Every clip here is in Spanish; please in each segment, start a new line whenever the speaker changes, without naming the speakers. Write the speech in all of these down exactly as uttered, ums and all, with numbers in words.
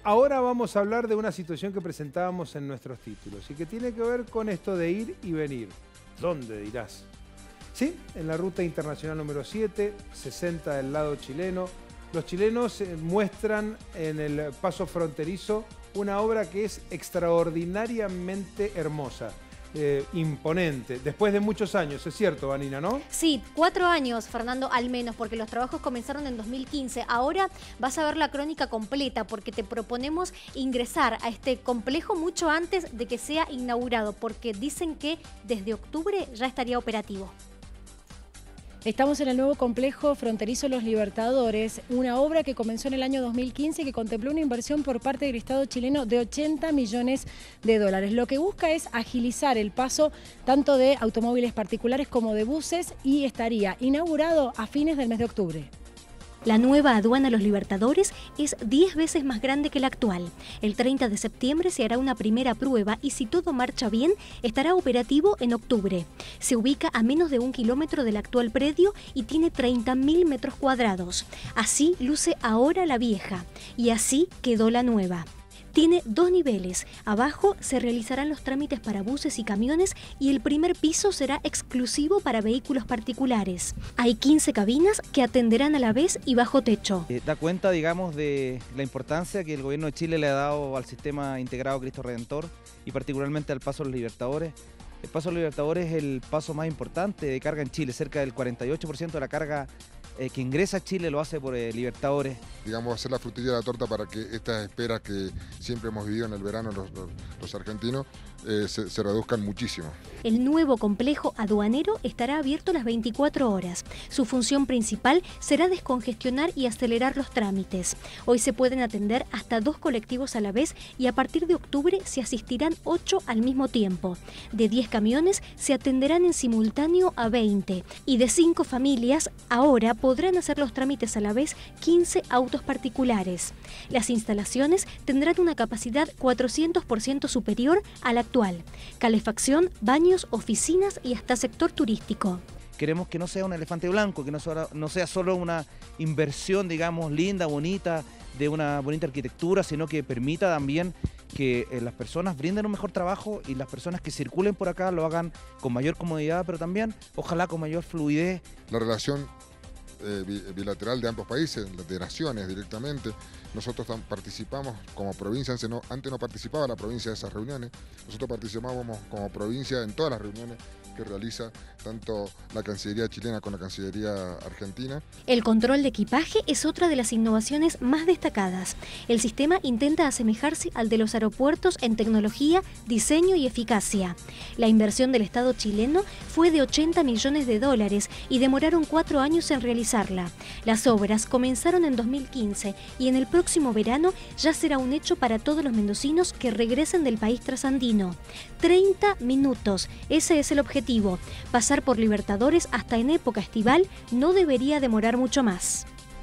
ahora vamos a hablar de una situación que presentábamos en nuestros títulos y que tiene que ver con esto de ir y venir. ¿Dónde dirás? Sí, en la ruta internacional número siete, sesenta del lado chileno, los chilenos muestran en el paso fronterizo una obra que es extraordinariamente hermosa. Eh, imponente, después de muchos años, es cierto, Vanina, ¿no?
Sí, cuatro años, Fernando, al menos, porque los trabajos comenzaron en dos mil quince. Ahora vas a ver la crónica completa, porque te proponemos ingresar a este complejo mucho antes de que sea inaugurado, porque dicen que desde octubre ya estaría operativo.
Estamos en el nuevo complejo fronterizo Los Libertadores, una obra que comenzó en el año dos mil quince y que contempló una inversión por parte del Estado chileno de ochenta millones de dólares. Lo que busca es agilizar el paso tanto de automóviles particulares como de buses y estaría inaugurado a fines del mes de octubre.
La nueva aduana Los Libertadores es diez veces más grande que la actual. El treinta de septiembre se hará una primera prueba y si todo marcha bien, estará operativo en octubre. Se ubica a menos de un kilómetro del actual predio y tiene treinta mil metros cuadrados. Así luce ahora la vieja y así quedó la nueva. Tiene dos niveles. Abajo se realizarán los trámites para buses y camiones y el primer piso será exclusivo para vehículos particulares. Hay quince cabinas que atenderán a la vez y bajo techo.
Eh, da cuenta, digamos, de la importancia que el gobierno de Chile le ha dado al sistema integrado Cristo Redentor y particularmente al Paso de los Libertadores. El Paso de los Libertadores es el paso más importante de carga en Chile. Cerca del cuarenta y ocho por ciento de la carga eh, que ingresa a Chile lo hace por eh, Libertadores.
Digamos, hacer la frutilla de la torta para que estas esperas que siempre hemos vivido en el verano los, los, los argentinos eh, se, se reduzcan muchísimo.
El nuevo complejo aduanero estará abierto las veinticuatro horas. Su función principal será descongestionar y acelerar los trámites. Hoy se pueden atender hasta dos colectivos a la vez y a partir de octubre se asistirán ocho al mismo tiempo. De diez camiones se atenderán en simultáneo a veinte y de cinco familias ahora podrán hacer los trámites a la vez quince autos particulares. Las instalaciones tendrán una capacidad cuatrocientos por ciento superior a la actual. Calefacción, baños, oficinas y hasta sector turístico.
Queremos que no sea un elefante blanco, que no sea, no sea solo una inversión, digamos, linda, bonita, de una bonita arquitectura, sino que permita también que eh, las personas brinden un mejor trabajo y las personas que circulen por acá lo hagan con mayor comodidad, pero también, ojalá, con mayor fluidez.
La relación eh, bilateral de ambos países, de naciones directamente, nosotros participamos como provincia, antes no, antes no participaba la provincia de esas reuniones, nosotros participábamos como provincia en todas las reuniones que realiza tanto la Cancillería chilena con la Cancillería argentina.
El control de equipaje es otra de las innovaciones más destacadas. El sistema intenta asemejarse al de los aeropuertos en tecnología, diseño y eficacia. La inversión del Estado chileno fue de ochenta millones de dólares y demoraron cuatro años en realizarla. Las obras comenzaron en dos mil quince y en el próximo verano ya será un hecho para todos los mendocinos que regresen del país trasandino. treinta minutos, ese es el objetivo. Pasar por Libertadores hasta en época estival no debería demorar mucho más.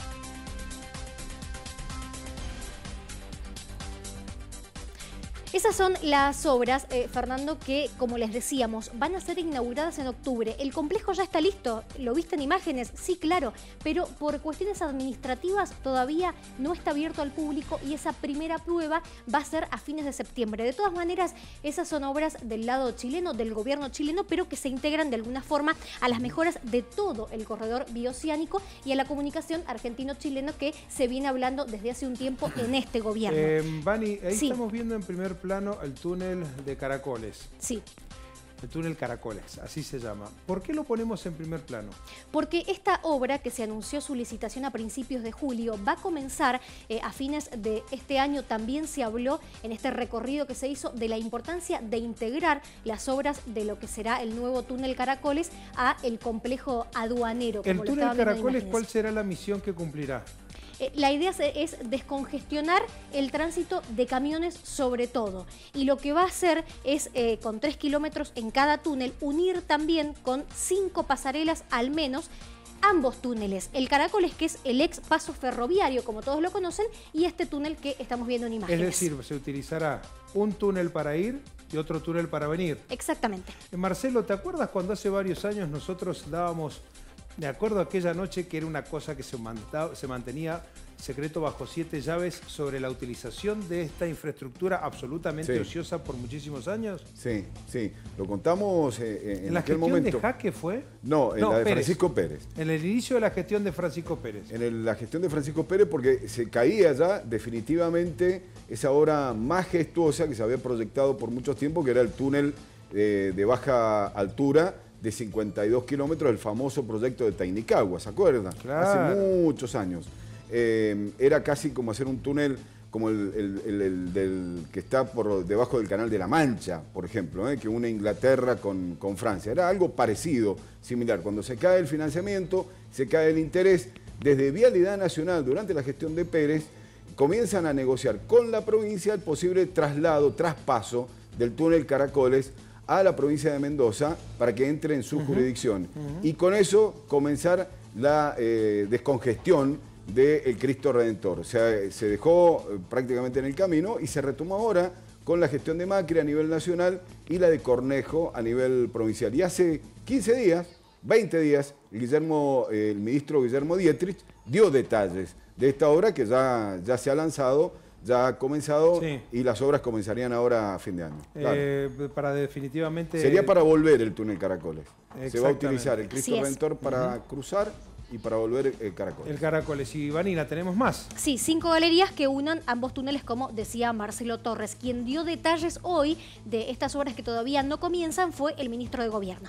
Esas son las obras, eh, Fernando, que, como les decíamos, van a ser inauguradas en octubre. El complejo ya está listo, ¿lo viste en imágenes? Sí, claro, pero por cuestiones administrativas todavía no está abierto al público y esa primera prueba va a ser a fines de septiembre. De todas maneras, esas son obras del lado chileno, del gobierno chileno, pero que se integran de alguna forma a las mejoras de todo el corredor bioceánico y a la comunicación argentino-chileno que se viene hablando desde hace un tiempo en este gobierno.
Eh, Vani, ahí
sí.
Estamos viendo en primer plano el túnel de Caracoles.
Sí.
El túnel Caracoles, así se llama. ¿Por qué lo ponemos en primer plano?
Porque esta obra, que se anunció su licitación a principios de julio, va a comenzar eh, a fines de este año. También se habló en este recorrido que se hizo de la importancia de integrar las obras de lo que será el nuevo túnel Caracoles a el complejo aduanero.
El túnel Caracoles, ¿cuál será la misión que cumplirá?
La idea es descongestionar el tránsito de camiones sobre todo. Y lo que va a hacer es, eh, con tres kilómetros en cada túnel, unir también con cinco pasarelas al menos ambos túneles. El Caracoles, que es el ex paso ferroviario, como todos lo conocen, y este túnel que estamos viendo en imágenes.
Es decir, se utilizará un túnel para ir y otro túnel para venir.
Exactamente.
Marcelo, ¿te acuerdas cuando hace varios años nosotros dábamos... Me acuerdo aquella noche que era una cosa que se, mantaba, se mantenía secreto bajo siete llaves sobre la utilización de esta infraestructura absolutamente
Sí.
ociosa por muchísimos años?
Sí, sí. Lo contamos eh, en,
¿En la
aquel
gestión
momento.
de Jaque fue?
No, en
No,
la de
Pérez.
Francisco Pérez.
En el inicio de la gestión de Francisco Pérez.
En el- la gestión de Francisco Pérez, porque se caía ya definitivamente esa obra majestuosa que se había proyectado por mucho tiempo, que era el túnel eh, de baja altura de cincuenta y dos kilómetros, el famoso proyecto de Tainicagua, ¿se acuerdan?
Claro.
Hace muchos años. Eh, era casi como hacer un túnel como el, el- el- el del, que está por debajo del Canal de la Mancha, por ejemplo, ¿eh? que une Inglaterra con, con Francia. Era algo parecido, similar. Cuando se cae el financiamiento, se cae el interés, desde Vialidad Nacional, durante la gestión de Pérez, comienzan a negociar con la provincia el posible traslado, traspaso del túnel Caracoles a la provincia de Mendoza para que entre en su uh-huh. jurisdicción. Uh-huh. Y con eso comenzar la eh, descongestión del Cristo Redentor. O sea, se dejó eh, prácticamente en el camino y se retomó ahora con la gestión de Macri a nivel nacional y la de Cornejo a nivel provincial. Y hace quince días, veinte días, el, Guillermo, eh, el ministro Guillermo Dietrich dio detalles de esta obra que ya, ya se ha lanzado, ya ha comenzado sí. y las obras comenzarían ahora a fin de año. Claro.
Eh, para definitivamente...
Sería para volver el túnel Caracoles. Se va a utilizar el Cristo Redentor para uh-huh. cruzar y para volver el Caracoles.
El Caracoles. Y Vanina, ¿tenemos más?
Sí, cinco galerías que unan ambos túneles, como decía Marcelo Torres. Quien dio detalles hoy de estas obras que todavía no comienzan fue el ministro de Gobierno.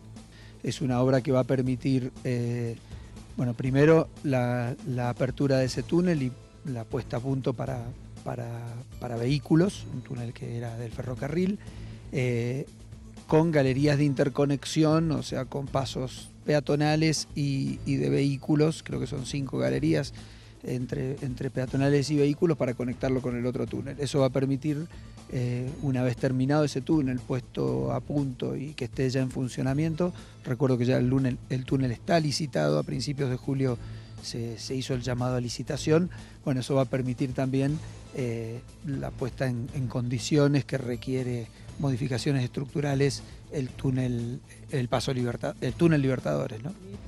Es una obra que va a permitir, eh, bueno, primero la, la apertura de ese túnel y la puesta a punto para, para, para vehículos, un túnel que era del ferrocarril, eh, con galerías de interconexión, o sea, con pasos peatonales y, y de vehículos, creo que son cinco galerías entre, entre peatonales y vehículos para conectarlo con el otro túnel. Eso va a permitir, eh, una vez terminado ese túnel, puesto a punto y que esté ya en funcionamiento, recuerdo que ya el túnel, el túnel está licitado, a principios de julio se, se hizo el llamado a licitación, bueno, eso va a permitir también eh, la puesta en, en condiciones que requiere modificaciones estructurales el túnel, el paso Libertad, el túnel Libertadores, ¿no?